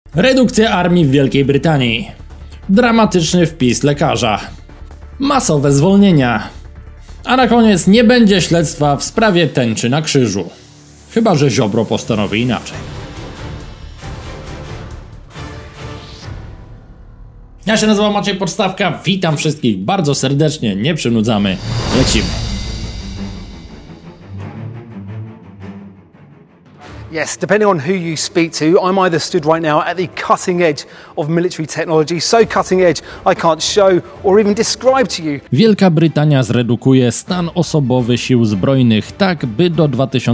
Redukcja armii w Wielkiej Brytanii. Dramatyczny wpis lekarza. Masowe zwolnienia. A na koniec nie będzie śledztwa w sprawie tęczy na krzyżu. Chyba że Ziobro postanowi inaczej. Ja się nazywam Maciej Podstawka, witam wszystkich bardzo serdecznie, nie przynudzamy, lecimy. Yes, depending on who you speak to, I'm either stood right now at the cutting edge of military technology, so cutting edge I can't show or even describe to you. Wielka Brytania zredukuje stan osobowy sił zbrojnych tak, by do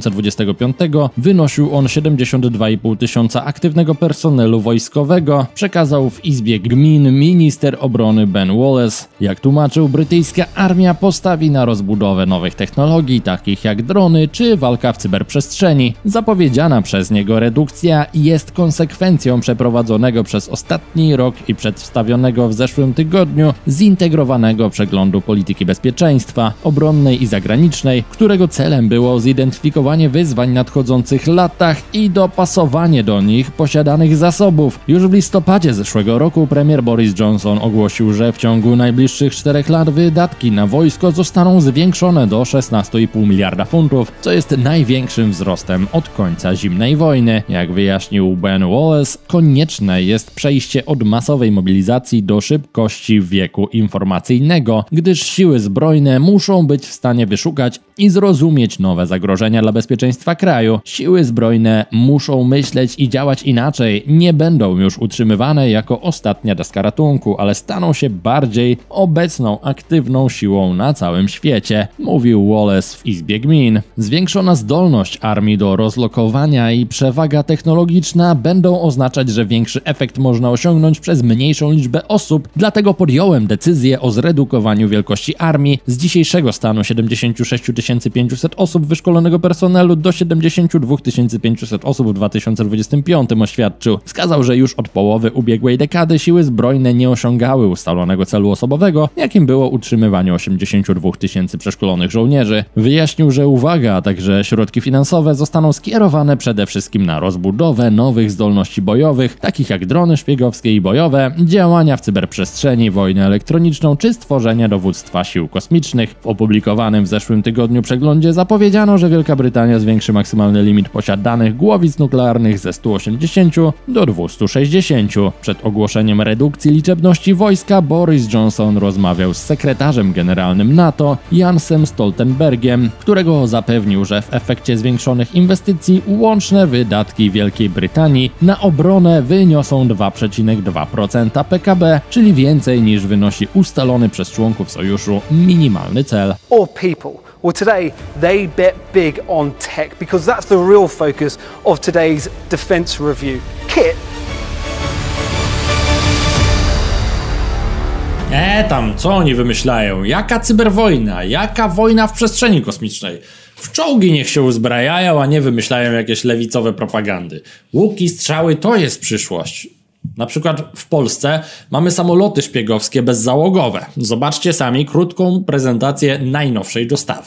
2025 wynosił on 72,5 tysiąca aktywnego personelu wojskowego, przekazał w Izbie Gmin minister obrony Ben Wallace. Jak tłumaczył, brytyjska armia postawi na rozbudowę nowych technologii, takich jak drony czy walka w cyberprzestrzeni. Zapowiedziana przez niego redukcja jest konsekwencją przeprowadzonego przez ostatni rok i przedstawionego w zeszłym tygodniu zintegrowanego przeglądu polityki bezpieczeństwa obronnej i zagranicznej, którego celem było zidentyfikowanie wyzwań w nadchodzących latach i dopasowanie do nich posiadanych zasobów. Już w listopadzie zeszłego roku premier Boris Johnson ogłosił, że w ciągu najbliższych 4 lat wydatki na wojsko zostaną zwiększone do 16,5 miliarda funtów, co jest największym wzrostem od końca zimnej wojny. Jak wyjaśnił Ben Wallace, konieczne jest przejście od masowej mobilizacji do szybkości wieku informacyjnego, gdyż siły zbrojne muszą być w stanie wyszukać i zrozumieć nowe zagrożenia dla bezpieczeństwa kraju. Siły zbrojne muszą myśleć i działać inaczej, nie będą już utrzymywane jako ostatnia deska ratunku, ale staną się bardziej obecną, aktywną siłą na całym świecie, mówił Wallace w Izbie Gmin. Zwiększona zdolność armii do rozlokowania i przewaga technologiczna będą oznaczać, że większy efekt można osiągnąć przez mniejszą liczbę osób, dlatego podjąłem decyzję o zredukowaniu wielkości armii z dzisiejszego stanu 76 500 osób wyszkolonego personelu do 72 500 osób w 2025, oświadczył. Wskazał, że już od połowy ubiegłej dekady siły zbrojne nie osiągały ustalonego celu osobowego, jakim było utrzymywanie 82 tysięcy przeszkolonych żołnierzy. Wyjaśnił, że uwaga, a także środki finansowe zostaną skierowane przede wszystkim na rozbudowę nowych zdolności bojowych, takich jak drony szpiegowskie i bojowe, działania w cyberprzestrzeni, wojnę elektroniczną czy stworzenie dowództwa sił kosmicznych. W opublikowanym w zeszłym tygodniu przeglądzie zapowiedziano, że Wielka Brytania zwiększy maksymalny limit posiadanych głowic nuklearnych ze 180 do 260. Przed ogłoszeniem redukcji liczebności wojska Boris Johnson rozmawiał z sekretarzem generalnym NATO Jansem Stoltenbergiem, którego zapewnił, że w efekcie zwiększonych inwestycji łączne wydatki Wielkiej Brytanii na obronę wyniosą 2,2% PKB, czyli więcej niż wynosi ustalony przez członków sojuszu minimalny cel. Or people. Well, today they bet big on tech because that's the real focus of today's defence review. Kit. Tam, co oni wymyślają? Jaka cyberwojna? Jaka wojna w przestrzeni kosmicznej? W czołgi niech się uzbrajają, a nie wymyślają jakieś lewicowe propagandy. Łuki, strzały to jest przyszłość. Na przykład w Polsce mamy samoloty szpiegowskie bezzałogowe. Zobaczcie sami krótką prezentację najnowszej dostawy.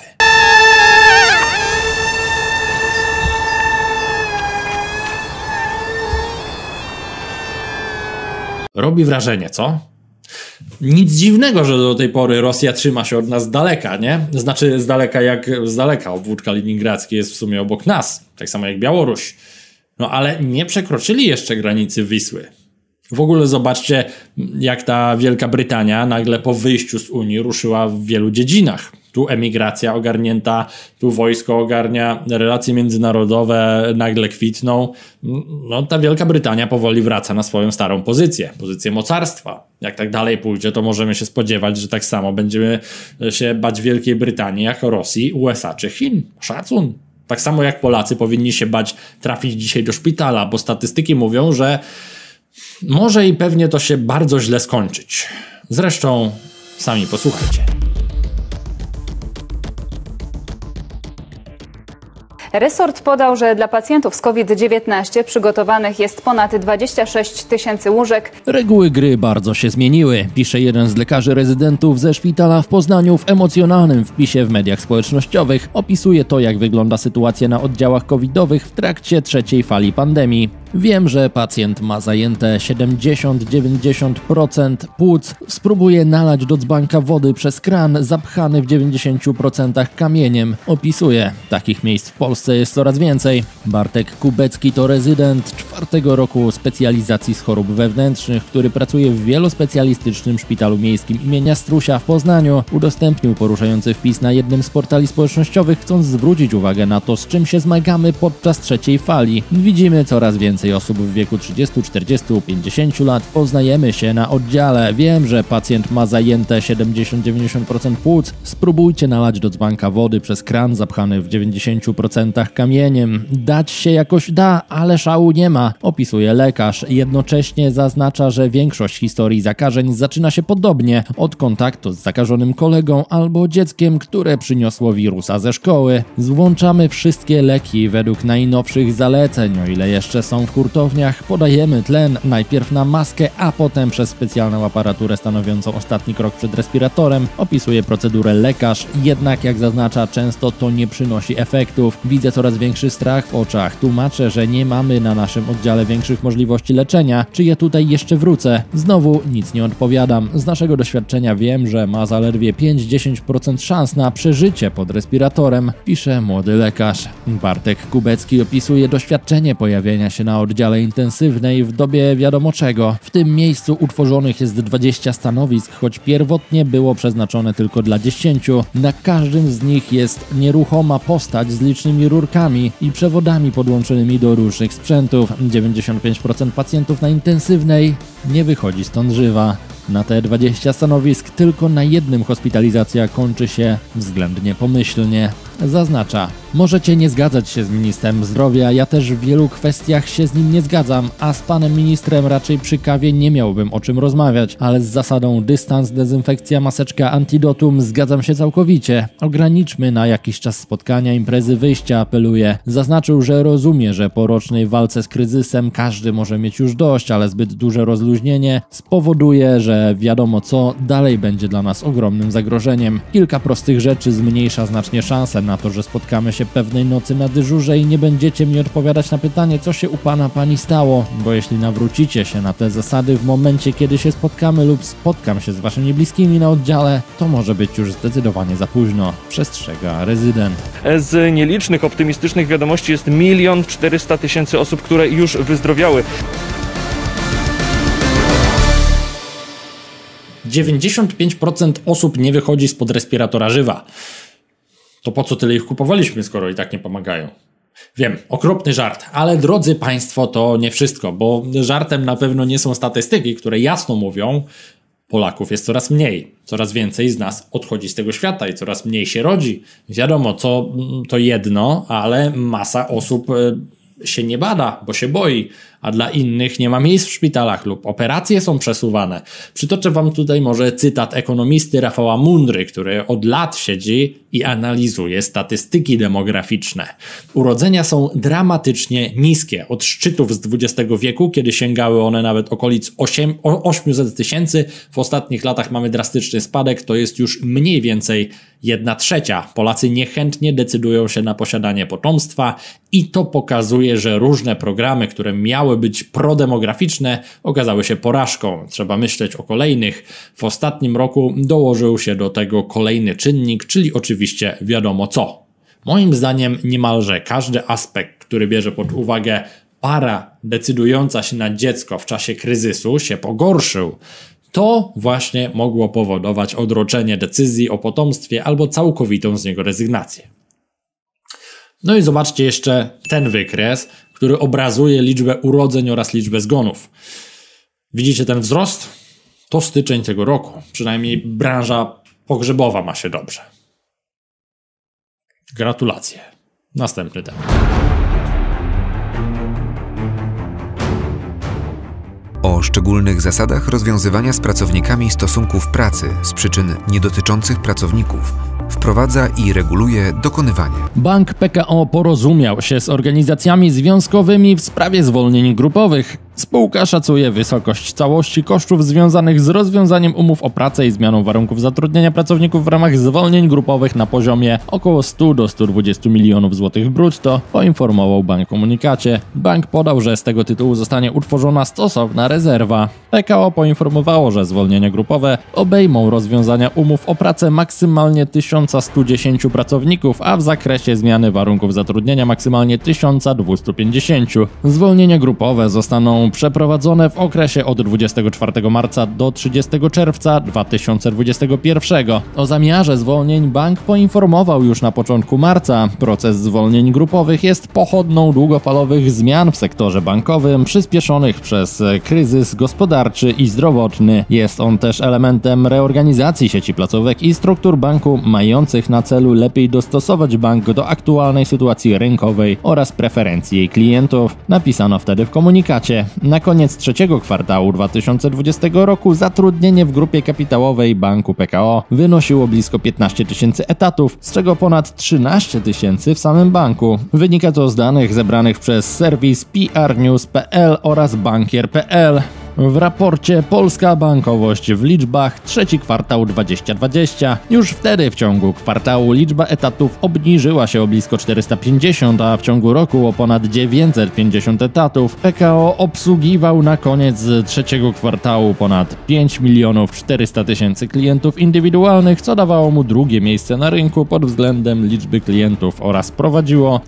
Robi wrażenie, co? Nic dziwnego, że do tej pory Rosja trzyma się od nas z daleka, nie? Znaczy z daleka jak z daleka. Obwód kaliningradzki jest w sumie obok nas, tak samo jak Białoruś. No ale nie przekroczyli jeszcze granicy Wisły. W ogóle zobaczcie, jak ta Wielka Brytania nagle po wyjściu z Unii ruszyła w wielu dziedzinach. Tu emigracja ogarnięta, tu wojsko ogarnia, relacje międzynarodowe nagle kwitną. No ta Wielka Brytania powoli wraca na swoją starą pozycję mocarstwa. Jak tak dalej pójdzie, to możemy się spodziewać, że tak samo będziemy się bać Wielkiej Brytanii jak Rosji, USA czy Chin. Szacun. Tak samo jak Polacy powinni się bać trafić dzisiaj do szpitala, bo statystyki mówią, że może i pewnie to się bardzo źle skończyć. Zresztą sami posłuchajcie. Resort podał, że dla pacjentów z COVID-19 przygotowanych jest ponad 26 000 łóżek. Reguły gry bardzo się zmieniły, pisze jeden z lekarzy rezydentów ze szpitala w Poznaniu w emocjonalnym wpisie w mediach społecznościowych. Opisuje to, jak wygląda sytuacja na oddziałach covidowych w trakcie trzeciej fali pandemii. Wiem, że pacjent ma zajęte 70-90% płuc. Spróbuję nalać do dzbanka wody przez kran zapchany w 90% kamieniem. Opisuje. Takich miejsc w Polsce jest coraz więcej. Bartek Kubecki to rezydent 4. roku specjalizacji z chorób wewnętrznych, który pracuje w wielospecjalistycznym szpitalu miejskim imienia Strusia w Poznaniu. Udostępnił poruszający wpis na jednym z portali społecznościowych, chcąc zwrócić uwagę na to, z czym się zmagamy podczas trzeciej fali. Widzimy coraz więcej osób w wieku 30, 40, 50 lat. Poznajemy się na oddziale. Wiem, że pacjent ma zajęte 70-90% płuc. Spróbujcie nalać do dzbanka wody przez kran zapchany w 90% kamieniem. Dać się jakoś da, ale szału nie ma, opisuje lekarz. Jednocześnie zaznacza, że większość historii zakażeń zaczyna się podobnie, od kontaktu z zakażonym kolegą albo dzieckiem, które przyniosło wirusa ze szkoły. Zwłączamy wszystkie leki według najnowszych zaleceń, o ile jeszcze są w hurtowniach. Podajemy tlen najpierw na maskę, a potem przez specjalną aparaturę stanowiącą ostatni krok przed respiratorem. Opisuje procedurę lekarz, jednak jak zaznacza, często to nie przynosi efektów. Widzę coraz większy strach w oczach. Tłumaczę, że nie mamy na naszym oddziale większych możliwości leczenia. Czy ja tutaj jeszcze wrócę? Znowu nic nie odpowiadam. Z naszego doświadczenia wiem, że ma zaledwie 5-10% szans na przeżycie pod respiratorem, pisze młody lekarz. Bartek Kubecki opisuje doświadczenie pojawienia się na oddziale intensywnej w dobie wiadomo czego. W tym miejscu utworzonych jest 20 stanowisk, choć pierwotnie było przeznaczone tylko dla 10. Na każdym z nich jest nieruchoma postać z licznymi rurkami i przewodami podłączonymi do różnych sprzętów. 95% pacjentów na intensywnej nie wychodzi stąd żywa. Na te 20 stanowisk tylko na jednym hospitalizacja kończy się względnie pomyślnie. Zaznacza. Możecie nie zgadzać się z ministrem zdrowia, ja też w wielu kwestiach się z nim nie zgadzam, a z panem ministrem raczej przy kawie nie miałbym o czym rozmawiać, ale z zasadą dystans, dezynfekcja, maseczka, antidotum zgadzam się całkowicie. Ograniczmy na jakiś czas spotkania, imprezy, wyjścia, apeluje. Zaznaczył, że rozumie, że po rocznej walce z kryzysem każdy może mieć już dość, ale zbyt duże rozluźnienie spowoduje, że wiadomo co dalej będzie dla nas ogromnym zagrożeniem. Kilka prostych rzeczy zmniejsza znacznie szansę na to, że spotkamy się pewnej nocy na dyżurze i nie będziecie mi odpowiadać na pytanie, co się u pana pani stało, bo jeśli nawrócicie się na te zasady w momencie, kiedy się spotkamy lub spotkam się z waszymi bliskimi na oddziale, to może być już zdecydowanie za późno, przestrzega rezydent. Z nielicznych optymistycznych wiadomości jest 1 400 000 osób, które już wyzdrowiały. 95% osób nie wychodzi spod respiratora żywa. To po co tyle ich kupowaliśmy, skoro i tak nie pomagają? Wiem, okropny żart, ale drodzy Państwo, to nie wszystko, bo żartem na pewno nie są statystyki, które jasno mówią, Polaków jest coraz mniej, coraz więcej z nas odchodzi z tego świata i coraz mniej się rodzi. Wiadomo, co to jedno, ale masa osób się nie bada, bo się boi, a dla innych nie ma miejsc w szpitalach lub operacje są przesuwane. Przytoczę wam tutaj może cytat ekonomisty Rafała Mundry, który od lat siedzi i analizuje statystyki demograficzne. Urodzenia są dramatycznie niskie. Od szczytów z XX wieku, kiedy sięgały one nawet okolic 800 000, w ostatnich latach mamy drastyczny spadek, to jest już mniej więcej 1/3. Polacy niechętnie decydują się na posiadanie potomstwa i to pokazuje, że różne programy, które miały być prodemograficzne, okazały się porażką. Trzeba myśleć o kolejnych. W ostatnim roku dołożył się do tego kolejny czynnik, czyli oczywiście wiadomo co. Moim zdaniem niemalże każdy aspekt, który bierze pod uwagę para decydująca się na dziecko w czasie kryzysu, się pogorszył. To właśnie mogło powodować odroczenie decyzji o potomstwie albo całkowitą z niego rezygnację. No i zobaczcie jeszcze ten wykres, który obrazuje liczbę urodzeń oraz liczbę zgonów. Widzicie ten wzrost? To styczeń tego roku. Przynajmniej branża pogrzebowa ma się dobrze. Gratulacje. Następny temat. o szczególnych zasadach rozwiązywania z pracownikami stosunków pracy z przyczyn niedotyczących pracowników, wprowadza i reguluje dokonywanie. Bank PKO porozumiał się z organizacjami związkowymi w sprawie zwolnień grupowych. Spółka szacuje wysokość całości kosztów związanych z rozwiązaniem umów o pracę i zmianą warunków zatrudnienia pracowników w ramach zwolnień grupowych na poziomie około 100 do 120 milionów złotych brutto, poinformował bank w komunikacie. Bank podał, że z tego tytułu zostanie utworzona stosowna rezerwa. PKO poinformowało, że zwolnienia grupowe obejmą rozwiązania umów o pracę maksymalnie 1110 pracowników, a w zakresie zmiany warunków zatrudnienia maksymalnie 1250. Zwolnienia grupowe zostaną przeprowadzone w okresie od 24 marca do 30 czerwca 2021. O zamiarze zwolnień bank poinformował już na początku marca. Proces zwolnień grupowych jest pochodną długofalowych zmian w sektorze bankowym przyspieszonych przez kryzys gospodarczy i zdrowotny. Jest on też elementem reorganizacji sieci placówek i struktur banku mających na celu lepiej dostosować bank do aktualnej sytuacji rynkowej oraz preferencji jej klientów, napisano wtedy w komunikacie. Na koniec trzeciego kwartału 2020 roku zatrudnienie w grupie kapitałowej banku PKO wynosiło blisko 15 tysięcy etatów, z czego ponad 13 tysięcy w samym banku. Wynika to z danych zebranych przez serwis prnews.pl oraz bankier.pl. W raporcie Polska bankowość w liczbach trzeci kwartał 2020. Już wtedy w ciągu kwartału liczba etatów obniżyła się o blisko 450, a w ciągu roku o ponad 950 etatów. PKO obsługiwał na koniec trzeciego kwartału ponad 5 400 000 klientów indywidualnych, co dawało mu drugie miejsce na rynku pod względem liczby klientów oraz prowadziło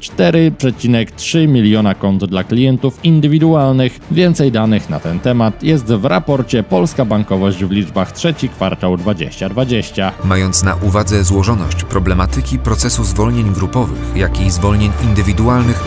4,3 miliona kont dla klientów indywidualnych. Więcej danych na ten temat jest w raporcie Polska bankowość w liczbach trzeci kwartał 2020. Mając na uwadze złożoność problematyki procesu zwolnień grupowych, jak i zwolnień indywidualnych,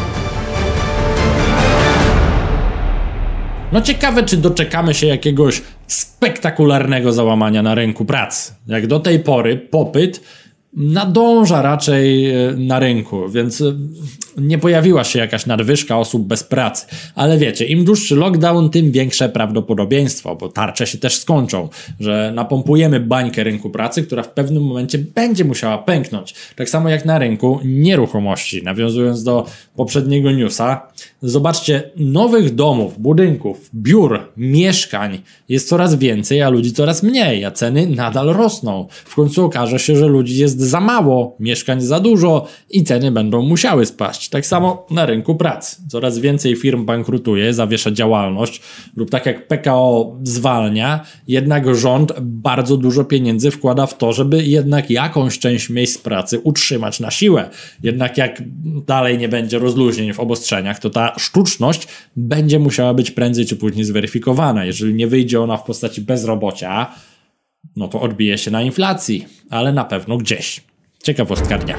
No ciekawe, czy doczekamy się jakiegoś spektakularnego załamania na rynku pracy. Jak do tej pory popyt nadąża raczej na rynku, więc nie pojawiła się jakaś nadwyżka osób bez pracy. Ale wiecie, im dłuższy lockdown, tym większe prawdopodobieństwo, bo tarcze się też skończą, że napompujemy bańkę rynku pracy, która w pewnym momencie będzie musiała pęknąć. Tak samo jak na rynku nieruchomości. Nawiązując do poprzedniego newsa, zobaczcie, nowych domów, budynków, biur, mieszkań jest coraz więcej, a ludzi coraz mniej, a ceny nadal rosną. W końcu okaże się, że ludzi jest za mało, mieszkań za dużo i ceny będą musiały spaść. Tak samo na rynku pracy. Coraz więcej firm bankrutuje, zawiesza działalność lub tak jak PKO zwalnia, jednak rząd bardzo dużo pieniędzy wkłada w to, żeby jednak jakąś część miejsc pracy utrzymać na siłę. Jednak jak dalej nie będzie rozluźnień w obostrzeniach, to ta sztuczność będzie musiała być prędzej czy później zweryfikowana. Jeżeli nie wyjdzie ona w postaci bezrobocia, no to odbije się na inflacji, ale na pewno gdzieś. Ciekawostka dnia.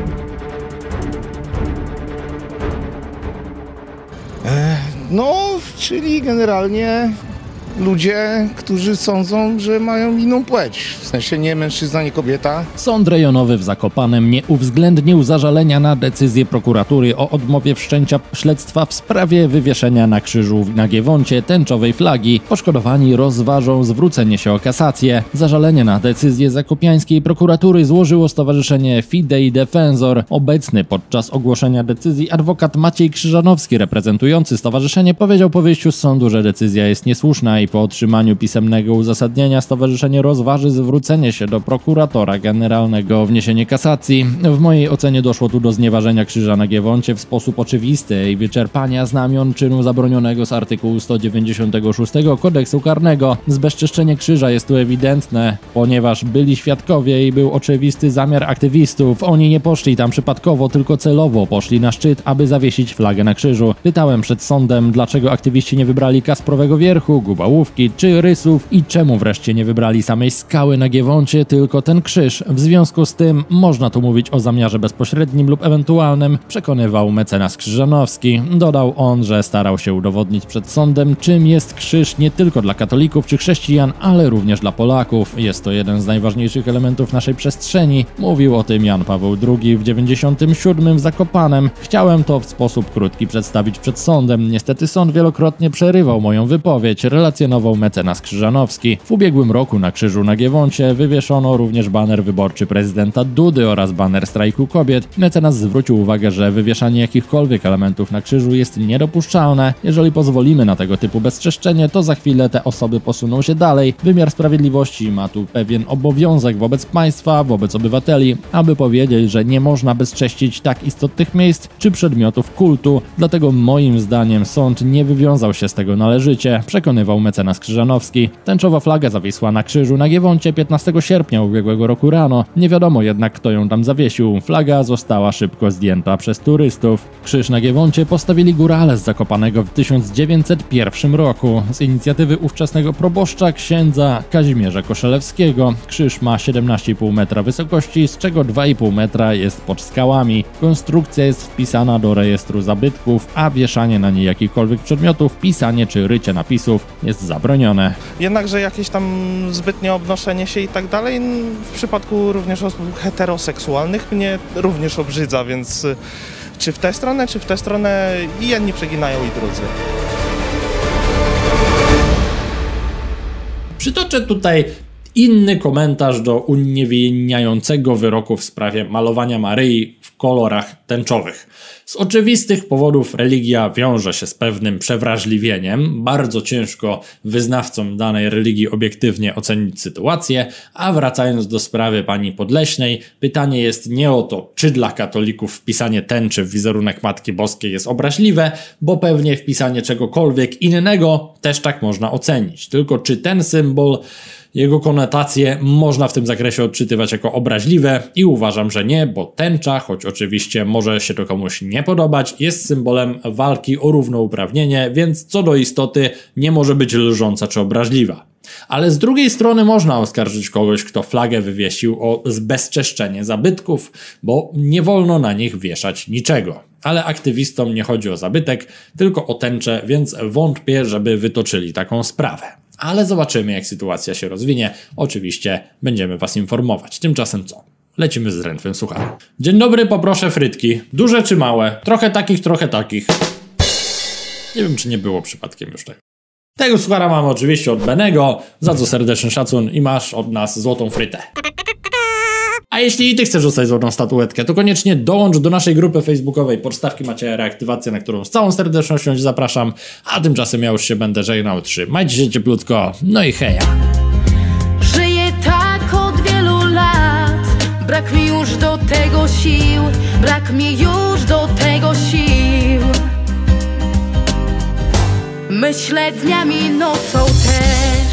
No, czyli generalnie ludzie, którzy sądzą, że mają inną płeć. W sensie nie mężczyzna, nie kobieta. Sąd rejonowy w Zakopanem nie uwzględnił zażalenia na decyzję prokuratury o odmowie wszczęcia śledztwa w sprawie wywieszenia na krzyżu na Giewoncie tęczowej flagi. Poszkodowani rozważą zwrócenie się o kasację. Zażalenie na decyzję zakopiańskiej prokuratury złożyło stowarzyszenie Fidei Defensor. Obecny podczas ogłoszenia decyzji adwokat Maciej Krzyżanowski, reprezentujący stowarzyszenie, powiedział po wyjściu z sądu, że decyzja jest niesłuszna i po otrzymaniu pisemnego uzasadnienia stowarzyszenie rozważy zwrócenie się do prokuratora generalnego o wniesienie kasacji. W mojej ocenie doszło tu do znieważenia krzyża na Giewoncie w sposób oczywisty i wyczerpania znamion czynu zabronionego z artykułu 196 Kodeksu Karnego. Zbezczeszczenie krzyża jest tu ewidentne, ponieważ byli świadkowie i był oczywisty zamiar aktywistów. Oni nie poszli tam przypadkowo, tylko celowo poszli na szczyt, aby zawiesić flagę na krzyżu. Pytałem przed sądem, dlaczego aktywiści nie wybrali Kasprowego Wierchu, Gubałuki, ołówki czy rysów i czemu wreszcie nie wybrali samej skały na Giewoncie, tylko ten krzyż. W związku z tym można tu mówić o zamiarze bezpośrednim lub ewentualnym, przekonywał mecenas Krzyżanowski. Dodał on, że starał się udowodnić przed sądem, czym jest krzyż nie tylko dla katolików czy chrześcijan, ale również dla Polaków. Jest to jeden z najważniejszych elementów naszej przestrzeni. Mówił o tym Jan Paweł II w 97 w Zakopanem. Chciałem to w sposób krótki przedstawić przed sądem. Niestety sąd wielokrotnie przerywał moją wypowiedź, relacjonował mecenas Krzyżanowski. W ubiegłym roku na krzyżu na Giewoncie wywieszono również baner wyborczy prezydenta Dudy oraz baner strajku kobiet. Mecenas zwrócił uwagę, że wywieszanie jakichkolwiek elementów na krzyżu jest niedopuszczalne. Jeżeli pozwolimy na tego typu bezczeszczenie, to za chwilę te osoby posuną się dalej. Wymiar sprawiedliwości ma tu pewien obowiązek wobec państwa, wobec obywateli, aby powiedzieć, że nie można bezcześcić tak istotnych miejsc czy przedmiotów kultu. Dlatego moim zdaniem sąd nie wywiązał się z tego należycie, przekonywał mecenas Krzyżanowski. Tęczowa flaga zawisła na krzyżu na Giewoncie 15 sierpnia ubiegłego roku rano. Nie wiadomo jednak, kto ją tam zawiesił. Flaga została szybko zdjęta przez turystów. Krzyż na Giewoncie postawili górale z Zakopanego w 1901 roku z inicjatywy ówczesnego proboszcza księdza Kazimierza Koszelewskiego. Krzyż ma 17,5 metra wysokości, z czego 2,5 metra jest pod skałami. Konstrukcja jest wpisana do rejestru zabytków, a wieszanie na niej jakichkolwiek przedmiotów, pisanie czy rycie napisów jest zabronione. Jednakże jakieś tam zbytnie obnoszenie się i tak dalej w przypadku również osób heteroseksualnych mnie również obrzydza, więc czy w tę stronę i jedni przeginają i drudzy. Przytoczę tutaj inny komentarz do uniewinniającego wyroku w sprawie malowania Maryi w kolorach tęczowych. Z oczywistych powodów religia wiąże się z pewnym przewrażliwieniem. Bardzo ciężko wyznawcom danej religii obiektywnie ocenić sytuację, a wracając do sprawy pani Podleśnej, pytanie jest nie o to, czy dla katolików wpisanie tęczy w wizerunek Matki Boskiej jest obraźliwe, bo pewnie wpisanie czegokolwiek innego też tak można ocenić. Tylko czy ten symbol, jego konotacje można w tym zakresie odczytywać jako obraźliwe i uważam, że nie, bo tęcza, choć oczywiście może się to komuś nie podobać, jest symbolem walki o równouprawnienie, więc co do istoty nie może być lżąca czy obraźliwa. Ale z drugiej strony można oskarżyć kogoś, kto flagę wywiesił o zbezczeszczenie zabytków, bo nie wolno na nich wieszać niczego. Ale aktywistom nie chodzi o zabytek, tylko o tęczę, więc wątpię, żeby wytoczyli taką sprawę. Ale zobaczymy, jak sytuacja się rozwinie. Oczywiście będziemy was informować. Tymczasem co? Lecimy z drętwym sucharem. Dzień dobry, poproszę frytki. Duże czy małe? Trochę takich, trochę takich. Nie wiem, czy nie było przypadkiem już tego. Tego suchara mamy oczywiście od Benego, za co serdeczny szacun i masz od nas złotą frytę. A jeśli i ty chcesz dostać złotą statuetkę, to koniecznie dołącz do naszej grupy facebookowej Podstawki Macieja Reaktywację, na którą z całą serdecznością zapraszam, a tymczasem ja już się będę żegnał. Trzymajcie się cieplutko, no i heja! Żyję tak od wielu lat, brak mi już do tego sił, brak mi już do tego sił. Myślę dniami, nocą też.